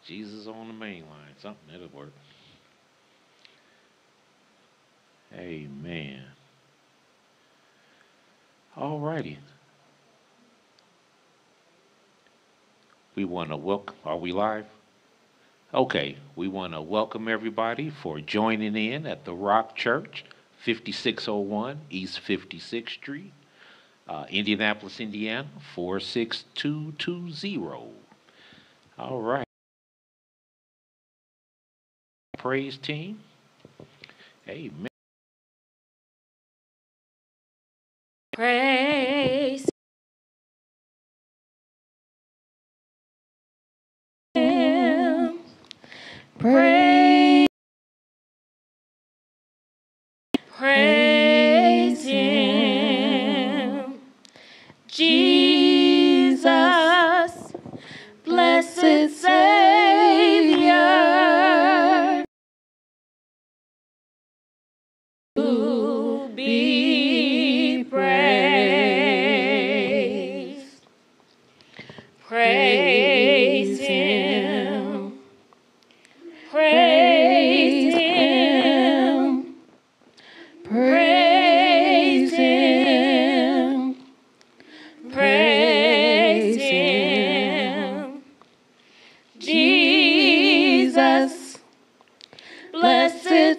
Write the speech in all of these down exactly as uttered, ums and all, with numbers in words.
Jesus on the main line. Something that'll work. Amen. All righty. We want to welcome. Are we live? Okay. We want to welcome everybody for joining in at the Rock Church, fifty-six oh one East fifty-sixth Street, uh, Indianapolis, Indiana, four six two two zero. All right. Praise team. Amen. Praise Him. Praise, praise Him. Jesus, blessed Savior, to be praised. Praise Him. Praise Him. Praise Him. Praise Him. Jesus, blessed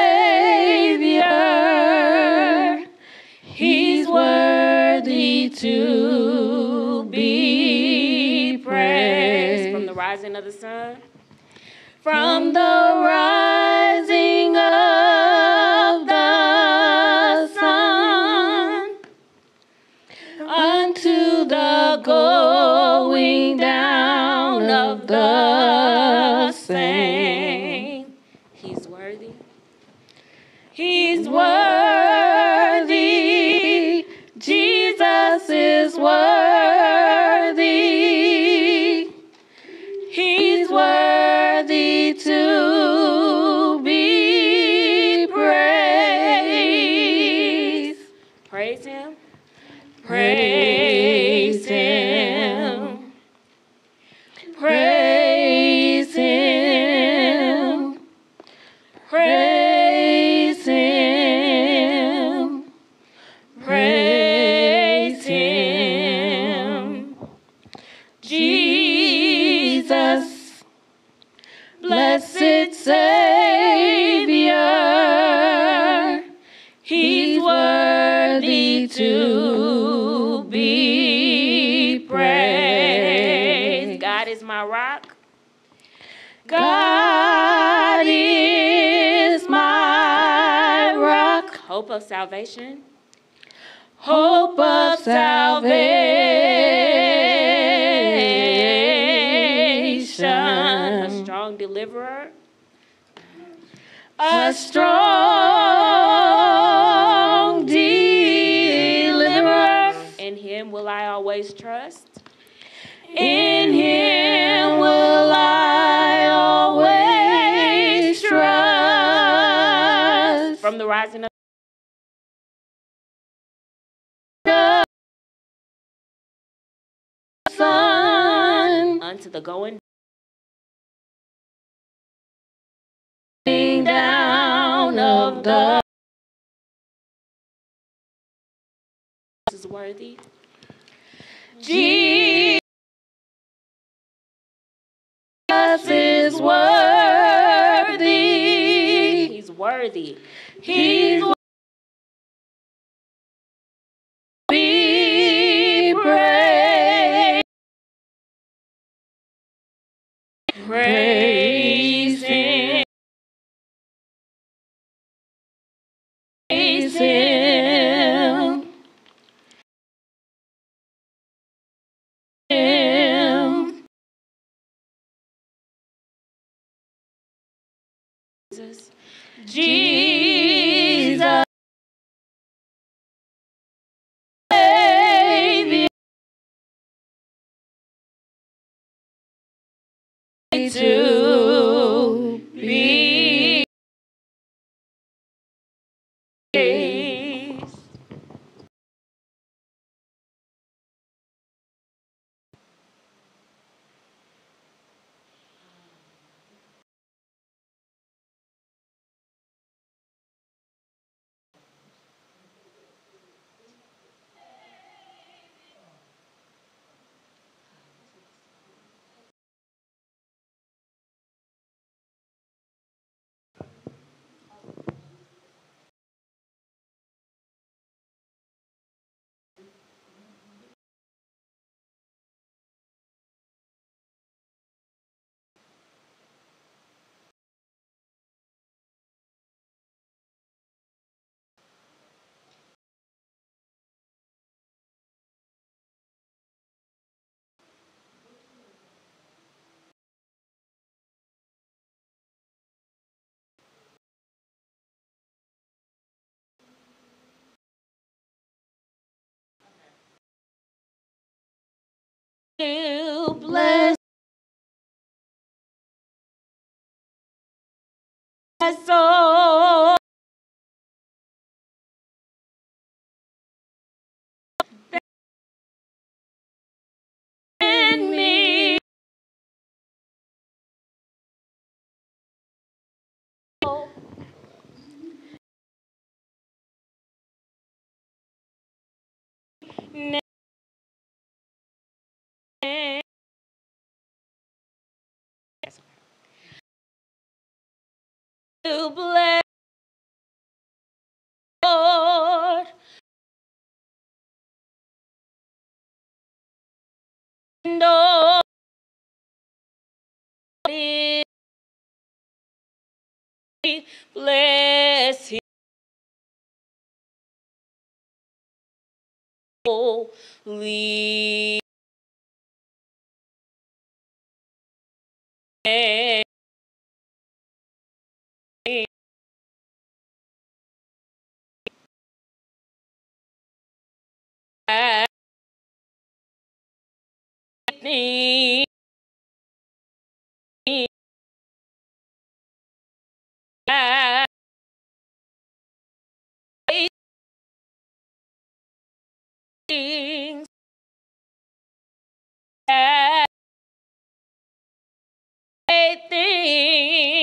Savior, He's worthy to be praised. From the rising of the sun. From the rising of the sun unto the going down of the same. He's worthy. He's worthy. Jesus is worthy. He's worthy to be praised. Praise Him. Praise Him. Praise Him. Praise Him. Praise Him. Jesus, blessed Savior, He's worthy to be praised. God is my rock. God is my rock. Hope of salvation. Hope of salvation. A strong deliverer. A strong deliverer. In Him will I always trust. In Him will I always trust. From the rising of the sun unto the going down of the is worthy. Jesus is worthy. He's worthy. He's worthy. Be praised. Praise Him. Praise Him. Him. Jesus. Jesus. Savior. To be praised. will bless my soul. In me. To bless Lord. And all is bless his holy name. Things things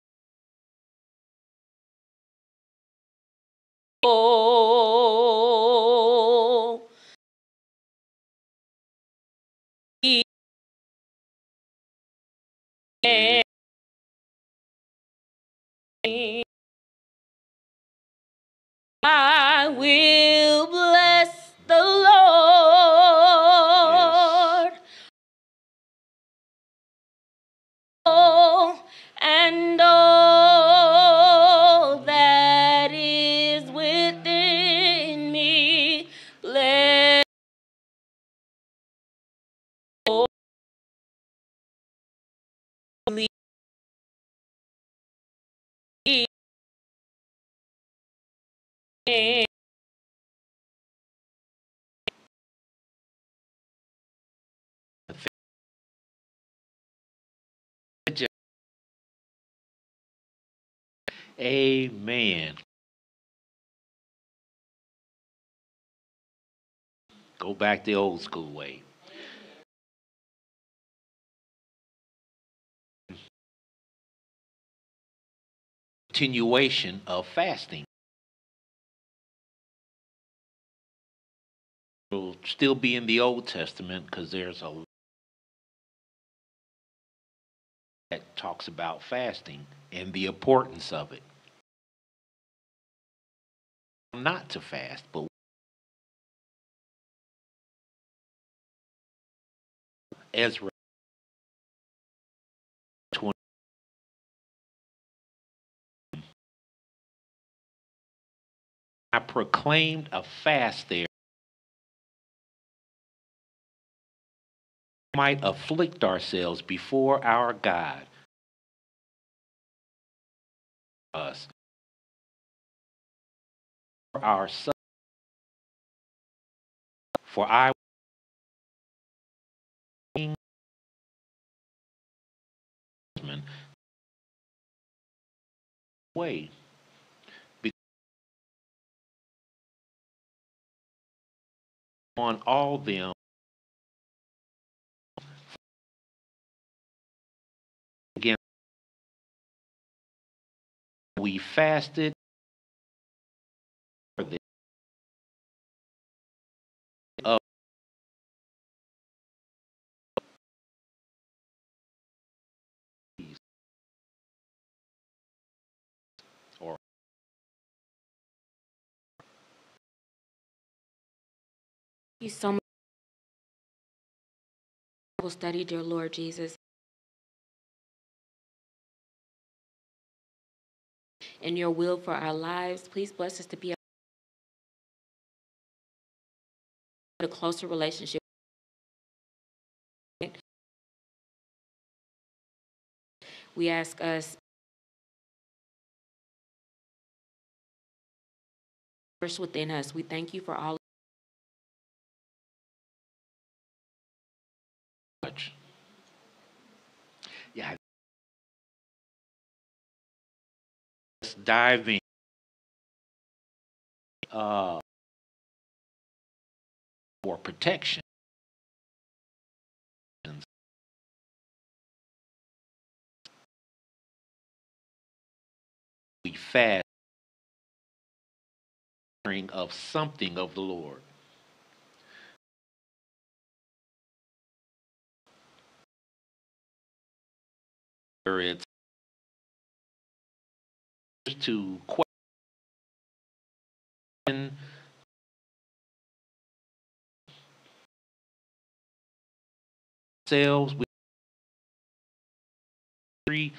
oh, I will bless the Lord. Yes. Oh, and all that is within me, bless holy name. Amen. Go back the old school way. Continuation of fasting. Will still be in the Old Testament because there's a lot that talks about fasting and the importance of it. Not to fast, but Ezra twenty. I proclaimed a fast there might afflict ourselves before our God, us, for our son, for I way on all them again. We fasted for the of these, or Thank you so much for study, dear Lord Jesus, and your will for our lives. Please bless us to be a closer relationship. We ask us first within us. We thank you for all much. Yeah, let's dive in. Uh, for protection, we fast of something of the Lord. Whether it's to question ourselves, we agree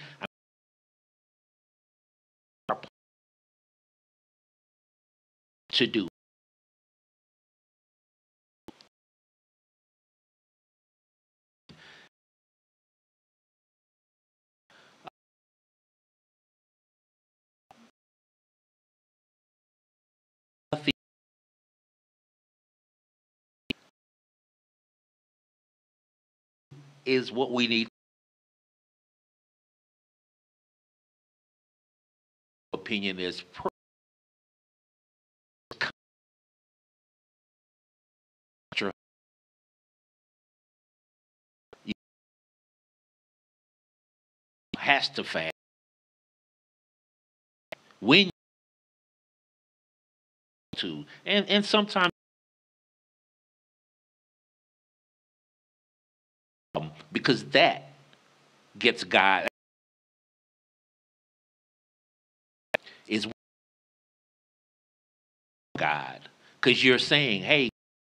to do. Nothing is what we need. Opinion is has to fast when to, and and sometimes um, because that gets God is God, because you're saying, hey,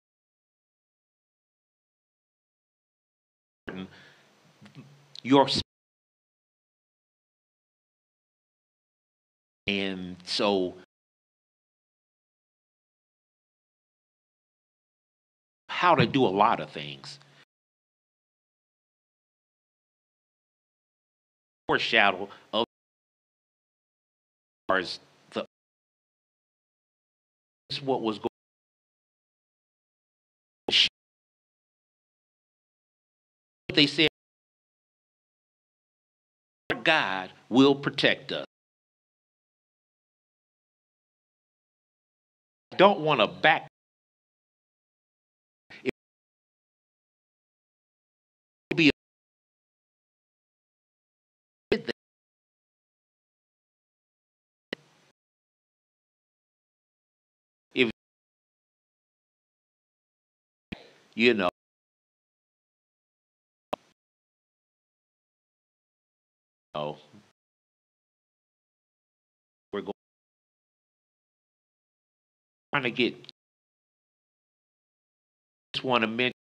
you're, and so how to do a lot of things. Foreshadow of ours, the what was going. They said God will protect us. Don't want to back. It would be a, if you know, we're going trying to get. Just want to mention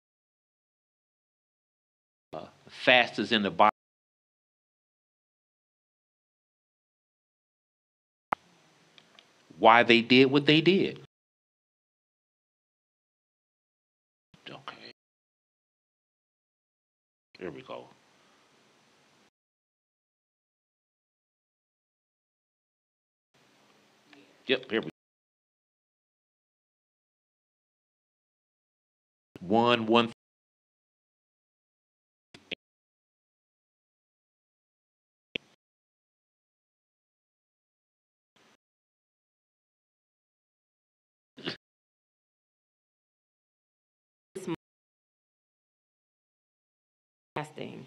uh, fastest in the Bible. Why they did what they did. Okay, here we go. Yep, here we go. One, one. Fasting.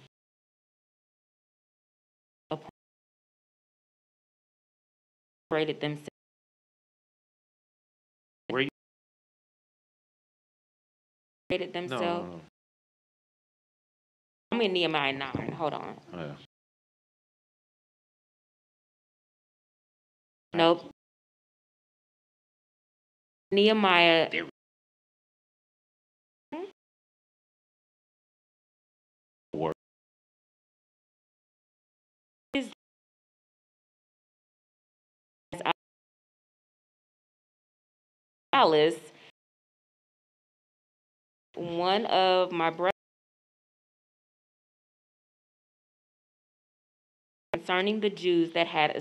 Separated themselves. Where you? Separated No, themselves. no, I'm in Nehemiah nine. Hold on. no. Uh, Nope. Nehemiah. there. Were Is Alice, one of my brothers, concerning the Jews that had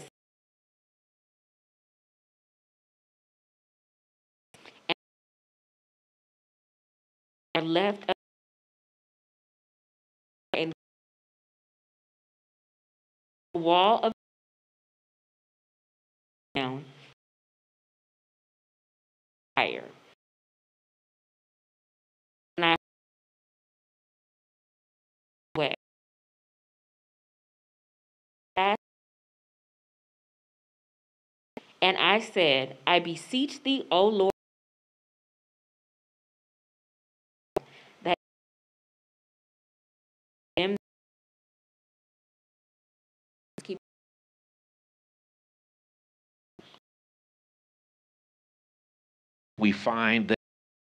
left the wall of down fire. And I went. And I said, I beseech thee, O Lord, that them keep we find that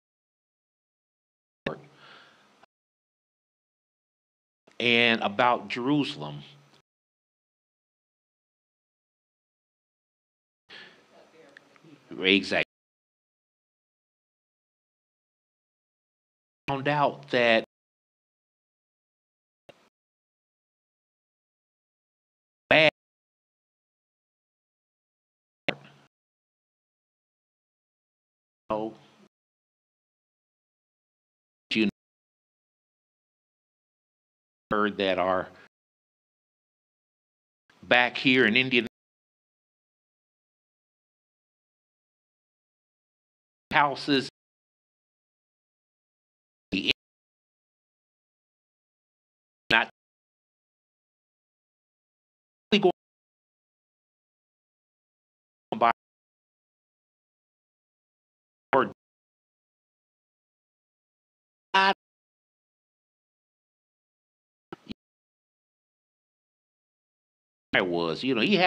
and about Jerusalem. Exactly. Found out that bad you know, heard that are back here in Indian houses, not really going by or not. I was, you know, he had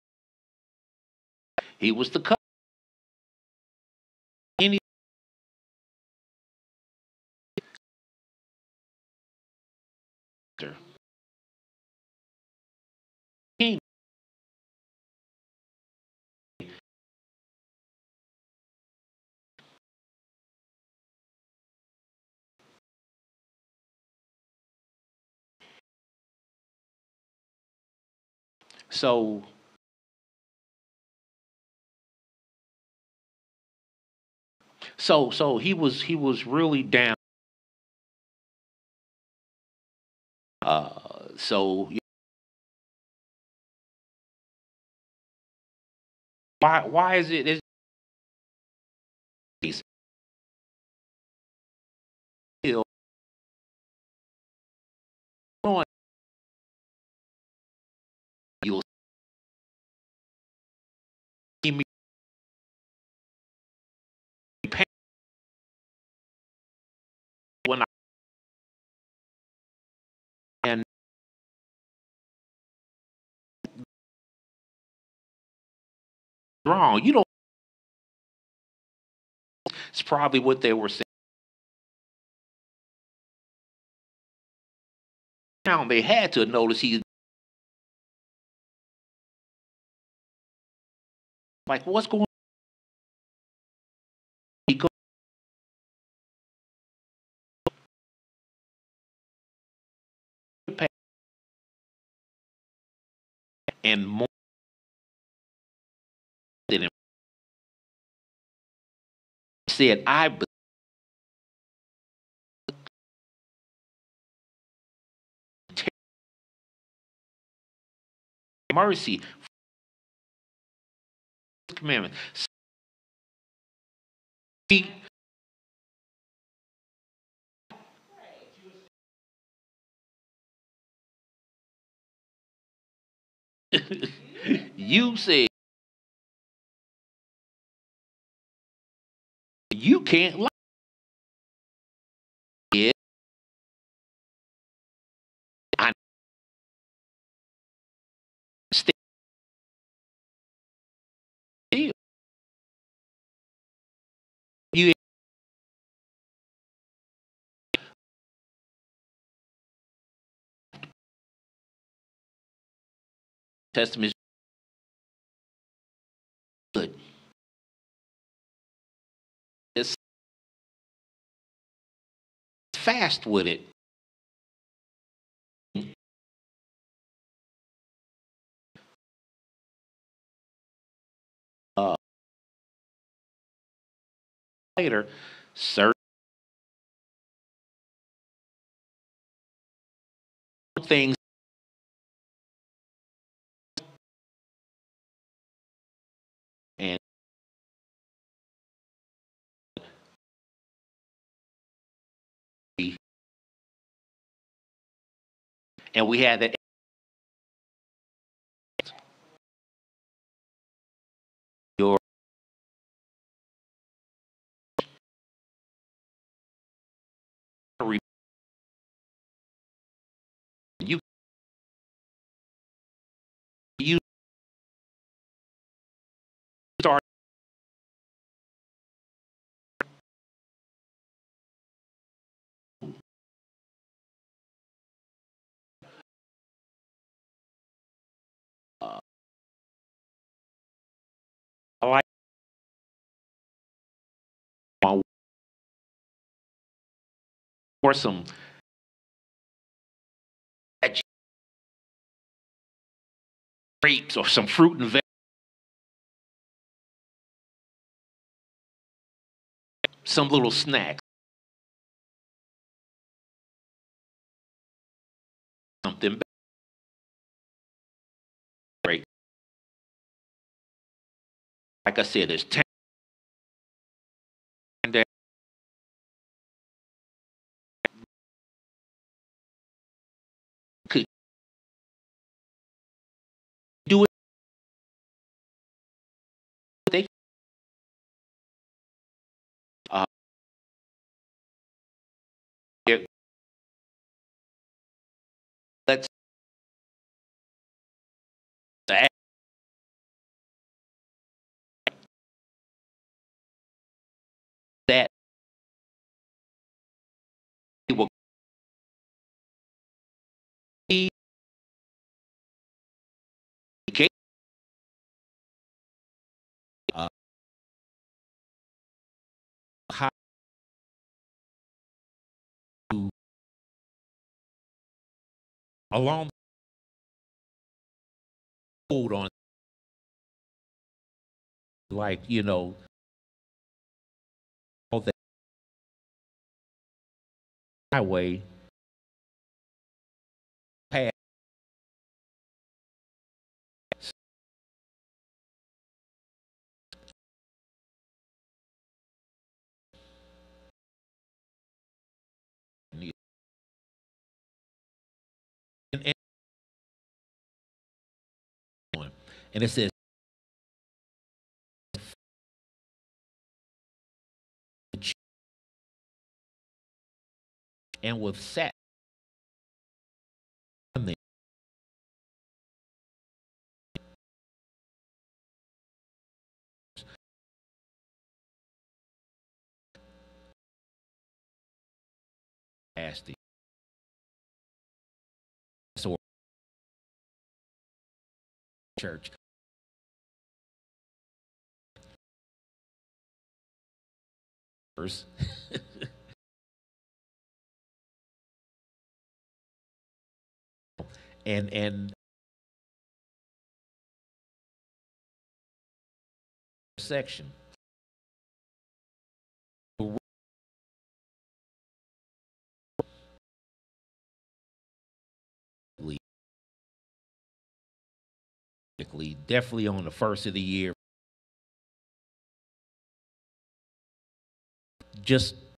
he was the cut. Any king. So so so he was he was really down. Uh, so why why is it is he's still on? You'll see me pay when I and wrong. You don't. It's probably what they were saying. Now they had to notice he like what's going on? He go to pay and more than him said I mercy commandment. See, you said you can't lie. It. I still you testament is good. It's fast with it. Uh, later, certain things and we had that. Your you you start uh, I like my or some grapes or some fruit and veg, some little snack, something great. Like I said, there's ten that could do it. They uh, yeah, let's add that it will be okay. Uh, how to along hold on, like you know, all that highway pass and, and, and it says and with sat on the past the so church and and section definitely on the first of the year, just